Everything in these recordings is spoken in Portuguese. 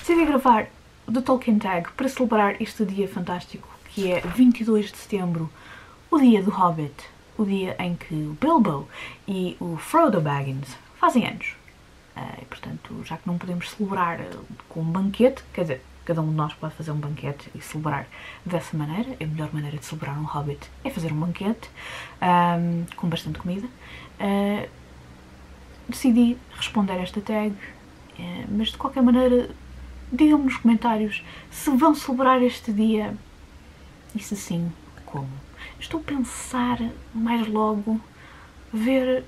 decidi gravar do Tolkien Tag para celebrar este dia fantástico, que é 22 de setembro, o dia do Hobbit, o dia em que o Bilbo e o Frodo Baggins fazem anos. E, portanto, já que não podemos celebrar com um banquete, quer dizer, cada um de nós pode fazer um banquete e celebrar dessa maneira. A melhor maneira de celebrar um Hobbit é fazer um banquete com bastante comida. Decidi responder esta tag, mas de qualquer maneira digam-me nos comentários se vão celebrar este dia e se sim, como. Estou a pensar mais logo ver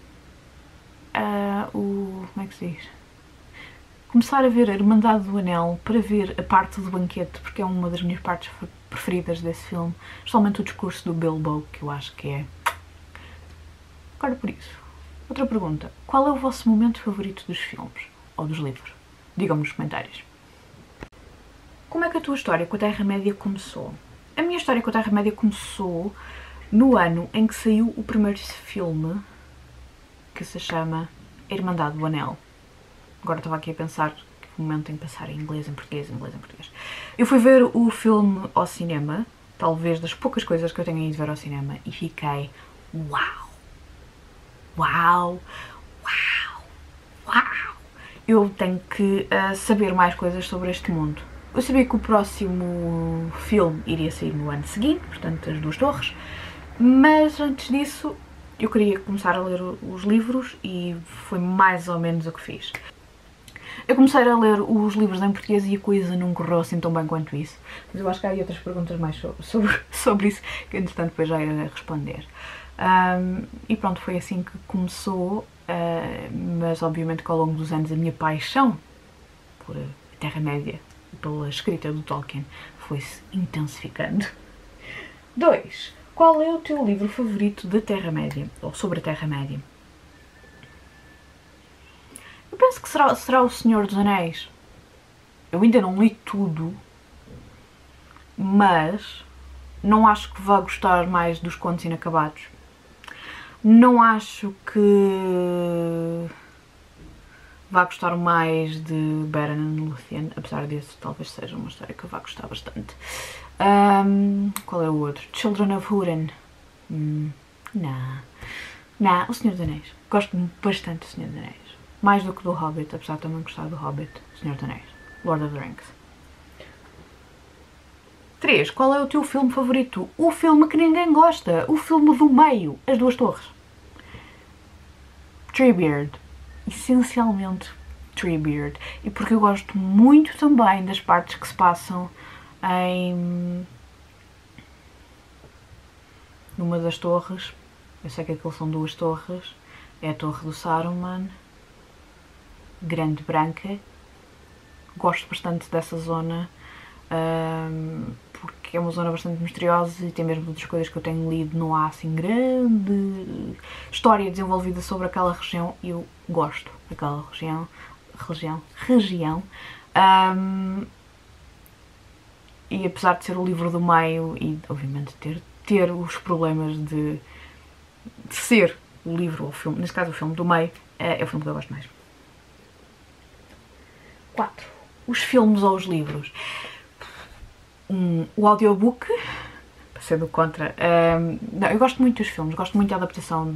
como é que se diz? Começar a ver a Irmandade do Anel para ver a parte do banquete, porque é uma das minhas partes preferidas desse filme, especialmente o discurso do Bilbo, que eu acho que é... Agora por isso, outra pergunta, qual é o vosso momento favorito dos filmes, ou dos livros? Digam-me nos comentários. Como é que a tua história com a Terra-média começou? A minha história com a Terra-média começou no ano em que saiu o primeiro filme, que se chama Irmandade do Anel. Agora estava aqui a pensar que momento em passar em inglês, em português, em inglês, em português. Eu fui ver o filme ao cinema, talvez das poucas coisas que eu tenho ido ver ao cinema, e fiquei uau! Uau! Uau! Uau! Eu tenho que saber mais coisas sobre este mundo. Eu sabia que o próximo filme iria sair no ano seguinte, portanto As Duas Torres, mas antes disso eu queria começar a ler os livros e foi mais ou menos o que fiz. Eu comecei a ler os livros em português e a coisa não correu assim tão bem quanto isso, mas eu acho que há aí outras perguntas mais sobre isso que entretanto depois já irei responder. E pronto, foi assim que começou, mas obviamente que ao longo dos anos a minha paixão por a Terra-média e pela escrita do Tolkien foi-se intensificando. 2. Qual é o teu livro favorito da Terra-média, ou sobre a Terra-média? Eu penso que será O Senhor dos Anéis. Eu ainda não li tudo, mas não acho que vá gostar mais dos Contos Inacabados. Não acho que vá gostar mais de Beren and Luthien, apesar disso talvez seja uma história que eu vá gostar bastante. Qual é o outro? Children of Húrin. Não, O Senhor dos Anéis. Gosto bastante do Senhor dos Anéis. Mais do que do Hobbit, apesar de também gostar do Hobbit. O Senhor dos Anéis. Lord of the Rings. 3. Qual é o teu filme favorito? O filme que ninguém gosta. O filme do meio. As Duas Torres. Treebeard. Essencialmente Treebeard. E porque eu gosto muito também das partes que se passam numa das torres. Eu sei que aquilo são duas torres. É a Torre do Saruman, Grande Branca. Gosto bastante dessa zona, porque é uma zona bastante misteriosa e tem mesmo outras coisas que eu tenho lido. Não há assim grande história desenvolvida sobre aquela região e eu gosto daquela região. E apesar de ser o livro do meio e obviamente ter os problemas de ser o livro ou o filme, neste caso o filme do meio, é o filme que eu gosto mais. 4. Os filmes ou os livros? O audiobook, para ser do contra. Não, eu gosto muito dos filmes, gosto muito da adaptação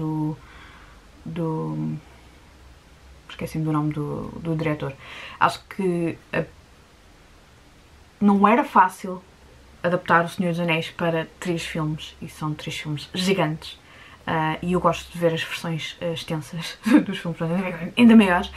esqueci-me do nome do diretor. Acho que não era fácil adaptar O Senhor dos Anéis para 3 filmes, e são 3 filmes gigantes. E eu gosto de ver as versões extensas dos filmes, ainda maiores.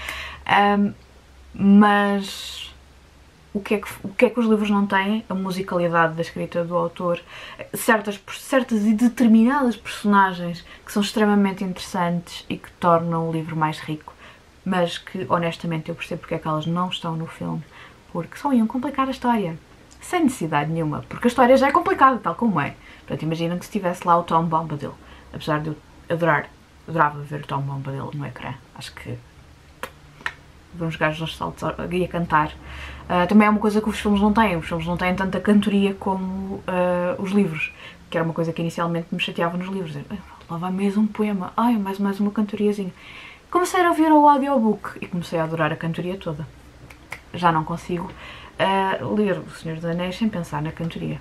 Mas o que é que os livros não têm? A musicalidade da escrita do autor, certas e determinadas personagens que são extremamente interessantes e que tornam o livro mais rico, mas que honestamente eu percebo porque é que elas não estão no filme, porque só iam complicar a história, sem necessidade nenhuma, porque a história já é complicada, tal como é. Portanto, imaginem que se tivesse lá o Tom Bombadil, apesar de eu adorava ver o Tom Bombadil no ecrã, acho que uns gajos aos saltos e a cantar. Também é uma coisa que os filmes não têm. Os filmes não têm tanta cantoria como os livros, que era uma coisa que inicialmente me chateava nos livros. Lá vai mais um poema, ai, mais uma cantoriazinha. Comecei a ouvir o audiobook e comecei a adorar a cantoria toda. Já não consigo ler O Senhor dos Anéis sem pensar na cantoria.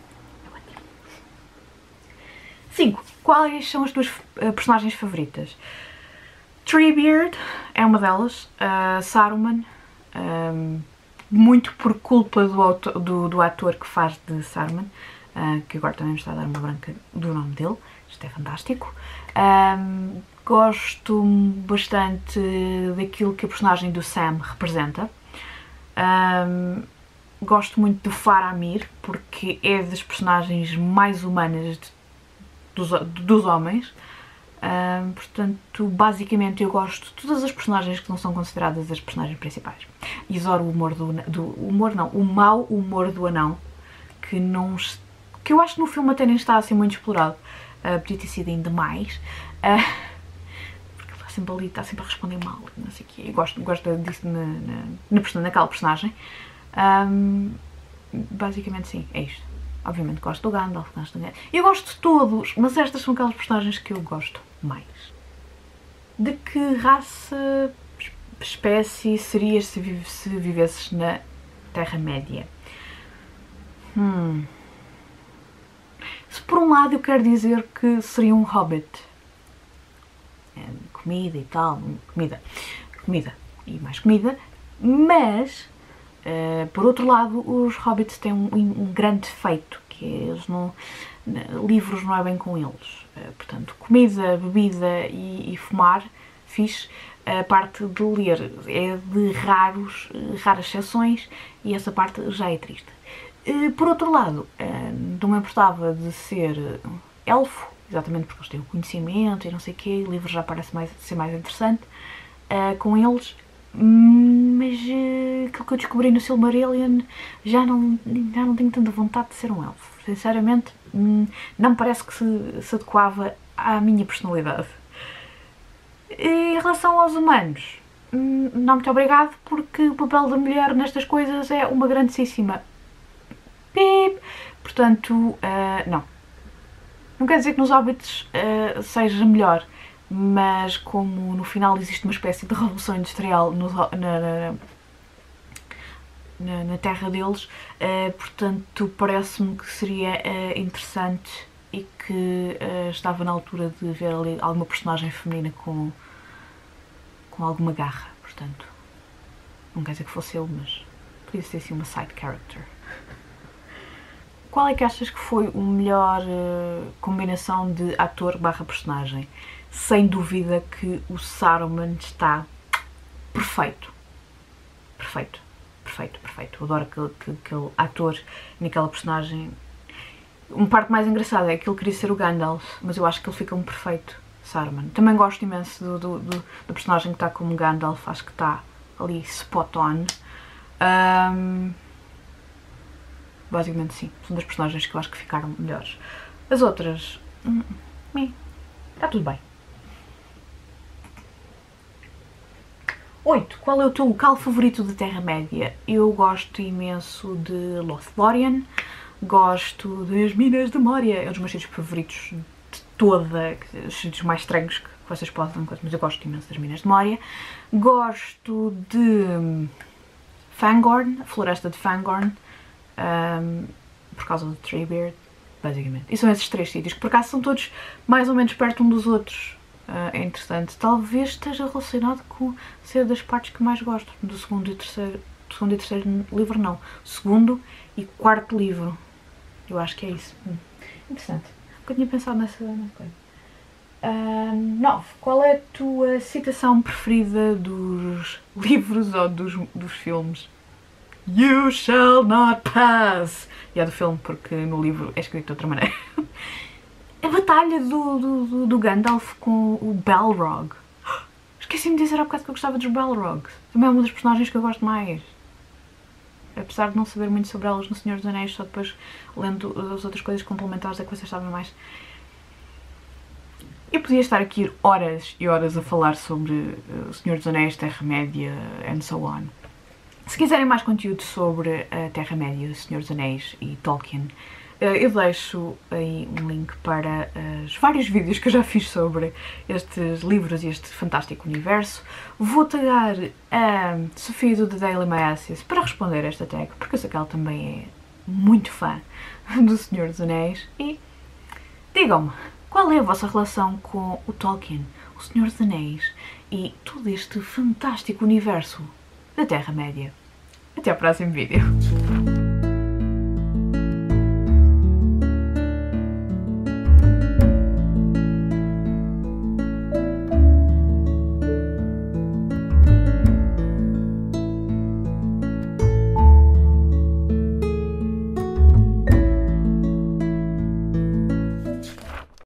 5. Quais são as tuas personagens favoritas? Treebeard é uma delas. Saruman, muito por culpa do ator que faz de Saruman, que agora também me está a dar uma branca do nome dele. Isto é fantástico. Gosto bastante daquilo que a personagem do Sam representa. Gosto muito do Faramir, porque é das personagens mais humanas dos homens. Portanto, basicamente eu gosto de todas as personagens que não são consideradas as personagens principais. E adoro o humor o mau humor do anão, que eu acho que no filme até nem está assim muito explorado. Podia ter sido ainda mais. Porque ele está sempre ali, está sempre a responder mal, não sei o quê. Eu gosto disso naquela personagem. Basicamente sim, é isto. Obviamente gosto do Gandalf, eu gosto de todos, mas estas são aquelas personagens que eu gosto mais. De que raça, espécie serias se vivesses na Terra-média? Se por um lado eu quero dizer que seria um hobbit. Comida e tal, comida e mais comida, mas por outro lado os hobbits têm um grande defeito, que é eles não... livros não é bem com eles. Portanto, comida, bebida e fumar, fixe. A parte de ler é de raras exceções e essa parte já é triste. Por outro lado, não me importava de ser elfo, exatamente porque eles têm o conhecimento e não sei o quê, o livro já parece ser mais interessante com eles, mas aquilo que eu descobri no Silmarillion já não tenho tanta vontade de ser um elfo. Sinceramente, não me parece que se adequava à minha personalidade. Em relação aos humanos, não muito obrigado, porque o papel da mulher nestas coisas é uma grandíssima pip. Portanto, não. Não quer dizer que nos Hobbits seja melhor, mas como no final existe uma espécie de revolução industrial na terra deles, portanto parece-me que seria interessante e que estava na altura de ver ali alguma personagem feminina com alguma garra, portanto, não quer dizer que fosse eu, mas podia ser assim uma side character. Qual é que achas que foi a melhor combinação de ator/personagem? Sem dúvida que o Saruman está perfeito. Perfeito. Perfeito, perfeito. Eu adoro aquele ator naquela personagem. Uma parte mais engraçada é que ele queria ser o Gandalf, mas eu acho que ele fica um perfeito Saruman. Também gosto imenso do personagem que está como Gandalf, acho que está ali spot on. Basicamente sim, são das personagens que eu acho que ficaram melhores. As outras, está tudo bem. 8. Qual é o teu local favorito da Terra-média? Eu gosto imenso de Lothlórien, gosto das Minas de Moria, é um dos meus sítios favoritos de toda, os sítios mais estranhos que vocês podem, mas eu gosto imenso das Minas de Moria. Gosto de Fangorn, a floresta de Fangorn, por causa do Treebeard, basicamente. E são esses 3 sítios, que por acaso são todos mais ou menos perto um dos outros. É interessante. Talvez esteja relacionado com ser das partes que mais gosto, do segundo e terceiro livro, não. Segundo e quarto livro. Eu acho que é isso. Interessante. Nunca tinha pensado nessa coisa. 9. Qual é a tua citação preferida dos livros ou dos filmes? You shall not pass! E é do filme, porque no livro é escrito de outra maneira. A batalha do Gandalf com o Balrog. Esqueci-me de dizer há bocado que eu gostava dos Balrogs. Também é uma das personagens que eu gosto mais. Apesar de não saber muito sobre elas no Senhor dos Anéis, só depois lendo as outras coisas complementares é que vocês sabem mais. Eu podia estar aqui horas e horas a falar sobre o Senhor dos Anéis, Terra-média and so on. Se quiserem mais conteúdo sobre a Terra-média, o Senhor dos Anéis e Tolkien, Eu deixo aí um link para os vários vídeos que eu já fiz sobre estes livros e este fantástico universo. Vou tagar a Sofia do The Daily Miassis para responder esta tag, porque eu sei que ela também é muito fã do Senhor dos Anéis. E digam-me, qual é a vossa relação com o Tolkien, o Senhor dos Anéis e todo este fantástico universo da Terra-média? Até ao próximo vídeo.